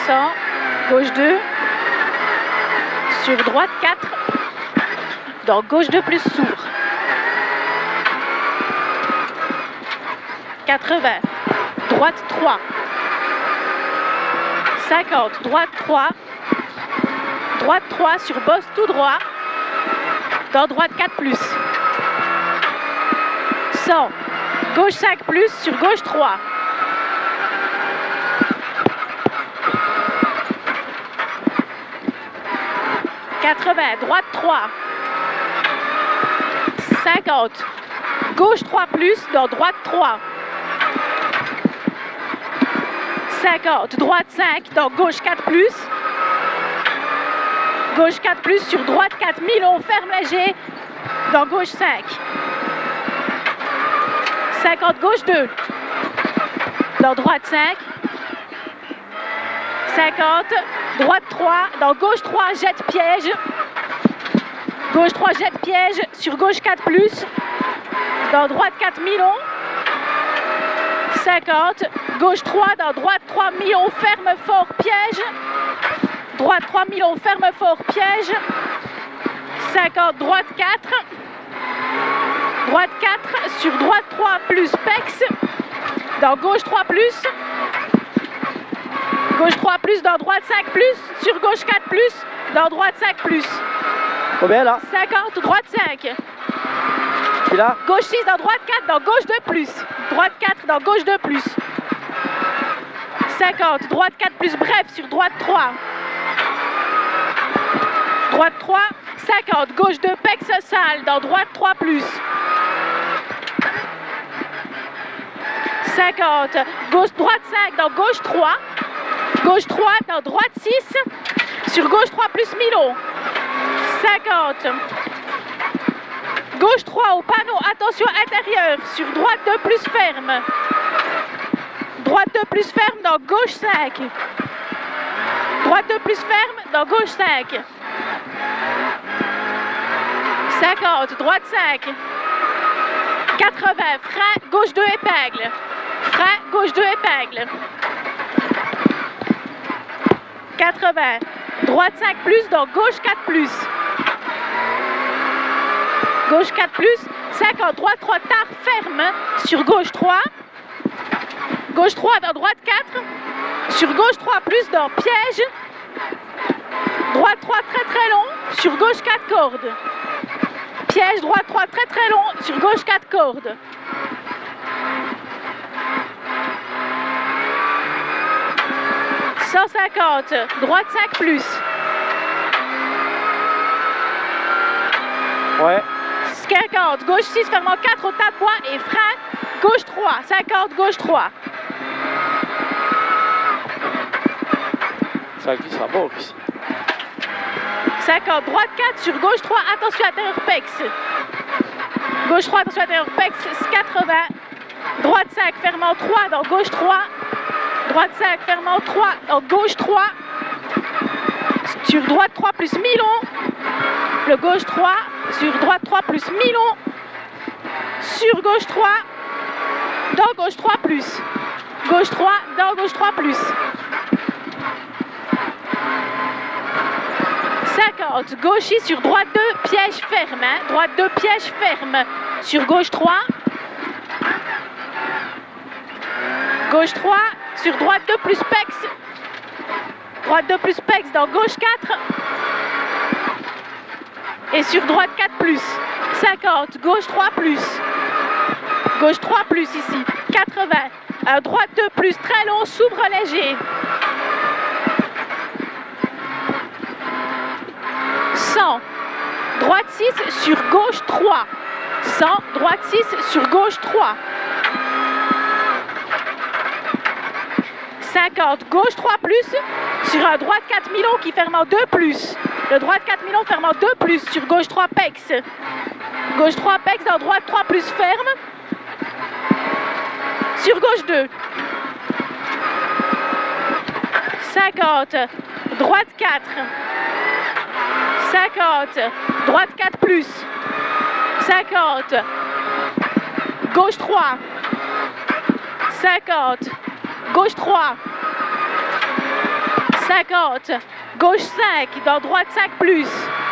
100, gauche 2, sur droite 4, dans gauche 2 plus s'ouvre. 80, droite 3, 50, droite 3, droite 3 sur bosse tout droit, dans droite 4 plus. 100, gauche 5 plus sur gauche 3. 80, droite 3. 50, gauche 3 plus dans droite 3. 50, droite 5 dans gauche 4 plus. Gauche 4 plus sur droite 4, mi-long, ferme léger dans gauche 5. 50, gauche 2 dans droite 5. 50, droite 3 dans gauche 3, jette piège. Gauche 3, jette piège sur gauche 4 plus dans droite 4, mi-long. 50, gauche 3 dans droite 3, mi-long, ferme fort, piège. Droite 3, mi-long, ferme fort, piège. 50, droite 4. Droite 4 sur droite 3 plus pex. Dans gauche 3 plus. Gauche 3 plus dans droite 5 plus. Sur gauche 4 plus. Dans droite 5 plus. Combien là? 50, droite 5. Puis là? Gauche 6 dans droite 4, dans gauche 2 plus. Droite 4 dans gauche 2 plus. 50, droite 4 plus, bref, sur droite 3. Droite 3, 50, gauche 2, pex sale, dans droite 3 plus. 50, gauche droite 5, dans gauche 3. Gauche 3, dans droite 6. Sur gauche 3 plus, mi-long. 50. Gauche 3 au panneau, attention intérieur, sur droite 2 plus ferme. Droite 2 plus ferme dans gauche 5. Droite 2 plus ferme dans gauche 5. 50, droite 5. 80, frein, gauche 2 épingle. Frein, gauche 2 épingle. 80, droite 5 plus dans gauche 4 plus. Gauche 4 plus, 50, droite 3, tard, ferme, sur gauche 3. Gauche 3 dans droite 4. Sur gauche 3 plus dans piège. Droite 3 très très long, sur gauche 4 cordes. Piège, droite 3 très très long, sur gauche 4 cordes. « 150, droite 5 plus. Ouais. 50, gauche 6, fermant 4 au tas de poids et frein, gauche 3, 50, gauche 3. Ça qui sera beau ici. 50, droite 4 sur gauche 3, attention intérieur pex. Gauche 3, attention intérieur pex, 80. Droite 5, fermant 3 dans gauche 3. Droite 5, fermant 3 dans gauche 3. Sur droite 3 plus mi-long. Le gauche 3, sur droite 3 plus mi-long. Sur gauche 3, dans gauche 3 plus. Gauche 3, dans gauche 3 plus. 50, gauche sur droite 2, piège ferme. Hein. Droite 2, piège ferme. Sur gauche 3. Gauche 3, sur droite 2 plus pex. Droite 2 plus pex dans gauche 4. Et sur droite 4 plus. 50, gauche 3 plus. Gauche 3 plus ici. 80, droite 2 plus, très long, s'ouvre léger. 100, droite 6 sur gauche 3. 100, droite 6 sur gauche 3. 50, gauche 3 plus, sur un droite 4 mi-long qui ferme en 2 plus. Le droite 4 mi-long ferme en 2 plus, sur gauche 3 pex. Gauche 3 pex, dans droite 3 plus ferme. Sur gauche 2. 50, droite 4. 50, droite 4 plus. 50, gauche 3. 50, gauche 3. 50. Gauche 5, dans droite 5 plus.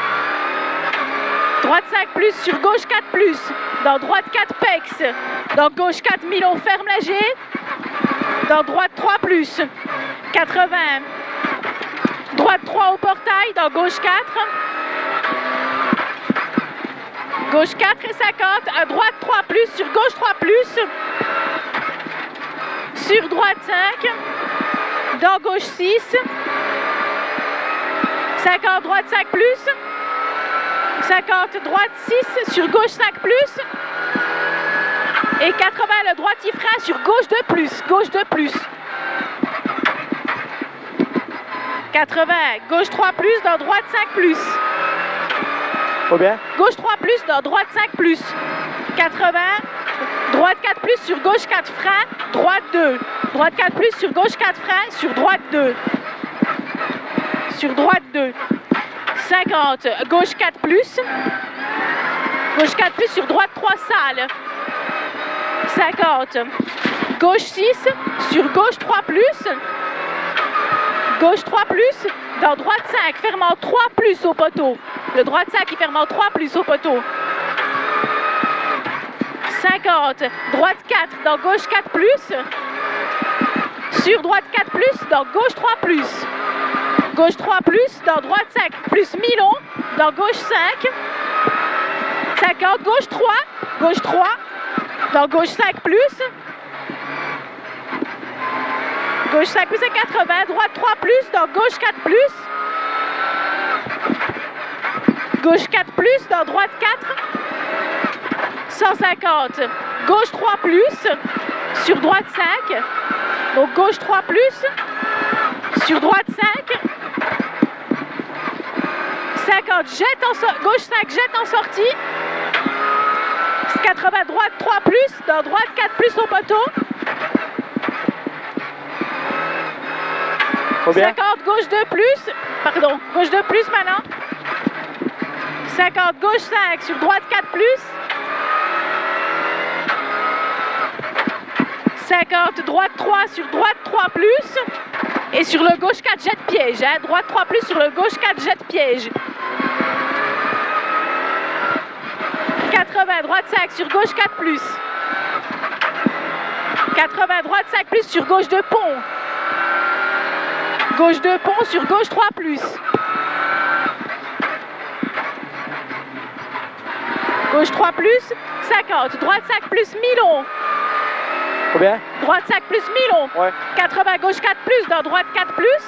Droite 5 plus sur gauche 4 plus. Dans droite 4 pex. Dans gauche 4 milon, ferme la G. Dans droite 3 plus. 80. Droite 3 au portail, dans gauche 4. Gauche 4 et 50. À droite 3 plus, sur gauche 3 plus. Sur droite 5. Dans gauche 6. 50, droite 5 plus. 50, droite 6, sur gauche 5 plus. Et 80, le droitier frein sur gauche 2 plus. Gauche 2 plus. 80, gauche 3 plus, dans droite 5 plus. Combien? Gauche 3 plus, dans droite 5 plus. 80, droite 4 plus, sur gauche 4 frein, droite 2. Droite 4 plus, sur gauche 4 frein, sur droite 2. Sur droite 2. 50, gauche 4 plus. Gauche 4 plus, sur droite 3 sales. 50, gauche 6, sur gauche 3 plus. Gauche 3 plus, dans droite 5, fermant 3 plus au poteau. Le droite 5 est fermant 3 plus au poteau. 50, droite 4, dans gauche 4 plus. Sur droite 4 plus, dans gauche 3 plus. Gauche 3 plus, dans droite 5 plus milon, dans gauche 5. 50, gauche 3, gauche 3, dans gauche 5 plus. Gauche 5 plus et 80, droite 3 plus, dans gauche 4 plus. Gauche 4 plus, dans droite 4. 150, gauche 3 plus, sur droite 5. Donc gauche 3 plus, sur droite 5. 50, jette en gauche 5, jette en sortie. 80, droite 3 plus, dans droite 4 plus au poteau. Combien? 50, gauche 2 plus, pardon, gauche 2 plus maintenant. 50, gauche 5, sur droite 4 plus. 50, droite 3, sur droite 3 plus. Et sur le gauche 4, jette piège. Hein. Droite 3 plus, sur le gauche 4, jette piège. 80, droite 5, sur gauche 4 plus. 80, droite 5 plus, sur gauche 2 pont. Gauche 2 pont, sur gauche 3 plus. Gauche 3 plus, 50, droite 5 plus, milon. Combien? Droite 5 plus, milon. Ouais. 80, gauche 4 plus, dans droite 4 plus.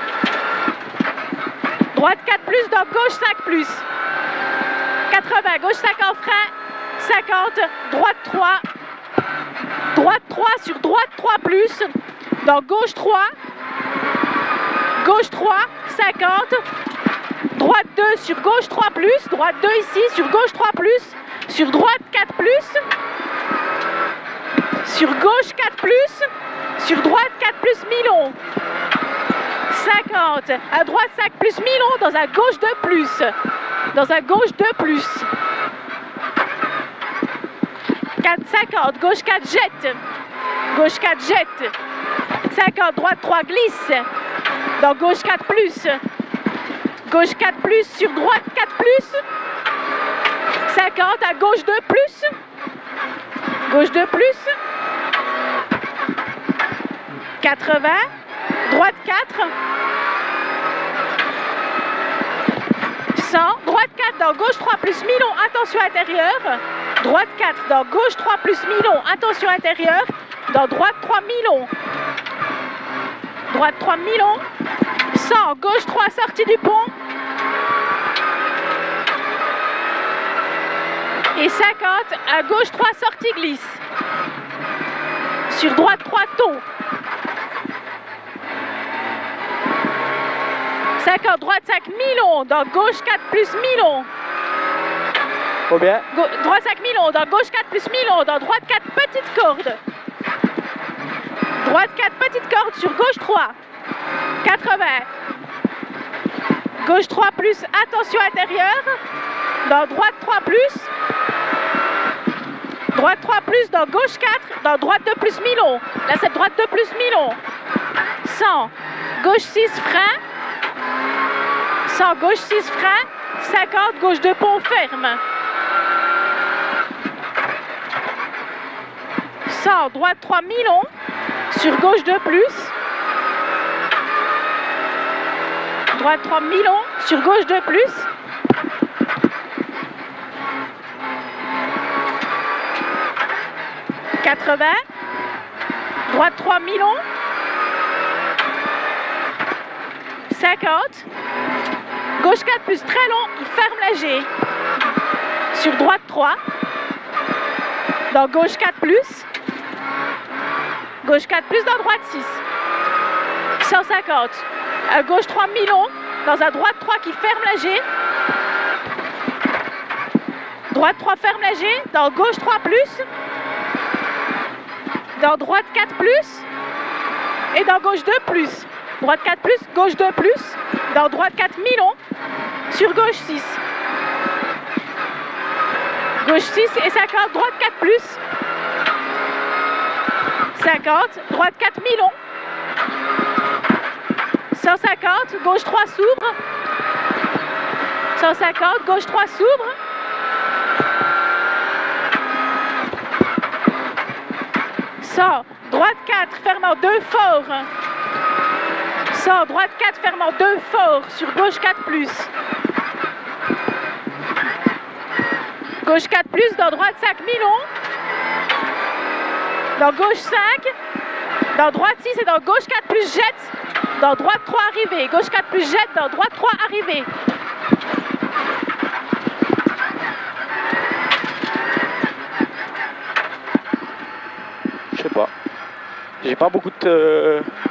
Droite 4 plus, dans gauche 5 plus. 80, gauche 5 en frein. 50, droite 3. Droite 3 sur droite 3 plus. Dans gauche 3. Gauche 3, 50. Droite 2 sur gauche 3 plus. Droite 2 ici, sur gauche 3 plus. Sur droite 4 plus. Sur gauche 4 plus. Sur droite 4 plus milon. 50. À droite 5 plus milon dans un gauche 2 plus. Dans un gauche 2 plus. 4, 50. Gauche 4 jette. Gauche 4 jette. 50. Droite 3 glisse. Dans gauche 4 plus. Gauche 4 plus sur droite 4 plus. 50 à gauche 2 plus. Gauche 2 plus. 80. Droite 4. 100. Droite 4 dans gauche 3 plus milon. Attention intérieure. Droite 4 dans gauche 3 plus milon. Attention intérieure. Dans droite 3 milon. Droite 3 milon. 100. Gauche 3 sortie du pont. Et 50 à gauche 3 sortie glisse. Sur droite 3 taux. 50 droite 5 milon. Dans gauche 4 plus milon. Combien? Droite 5 milon. Dans gauche 4 plus milon. Dans droite 4 petite corde. Droite 4 petite corde sur gauche 3. 80. Gauche 3 plus, attention intérieure. Dans droite 3 plus. Droite 3 plus, dans gauche 4. Dans droite 2 plus milon. Là c'est droite 2 plus milon. 100. Gauche 6, frein. 100, gauche 6, frein. 50, gauche 2, pont ferme. 100, droite 3, mi-long. Sur gauche 2 plus. Droite 3, mi-long. Sur gauche 2 plus. 80. Droite 3, mi-long. 50. Gauche 4 plus, très long. Il ferme la G. Sur droite 3. Dans gauche 4 plus. Gauche 4 plus dans droite 6. 150. À gauche 3, mi-long. Dans un droite 3 qui ferme la G. Droite 3 ferme la G. Dans gauche 3 plus. Dans droite 4 plus. Et dans gauche 2 plus. Droite 4 plus, gauche 2 plus. Dans droite 4, mi-long. Sur gauche 6. Gauche 6 et 50. Droite 4 plus. 50. Droite 4, mi-long. 150. Gauche 3 s'ouvre. 150. Gauche 3 s'ouvre. 100. Droite 4 fermant 2 fort. 100. Droite 4 fermant 2 fort sur gauche 4 plus. Gauche 4 plus dans droite 5 mi-long. Dans gauche 5. Dans droite 6 et dans gauche 4 plus jette. Dans droite 3 arrivé. Gauche 4 plus jette. Dans droite 3 arrivé. Je sais pas. J'ai pas beaucoup de